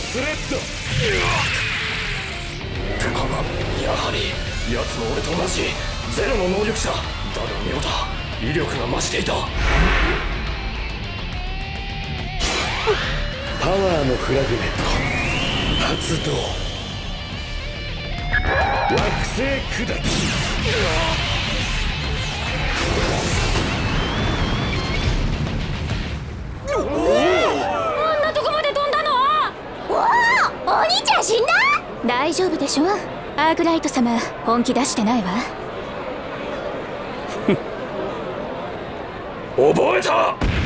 スレッド。やはり奴も俺と同じゼロの能力者だが、妙だ、威力が増していた。パワーのフラグメント発動。惑星砕き。 こんなとこまで飛んだの？おお、お兄ちゃん死んだ？大丈夫でしょ。アークライト様本気出してないわ。 覚えた。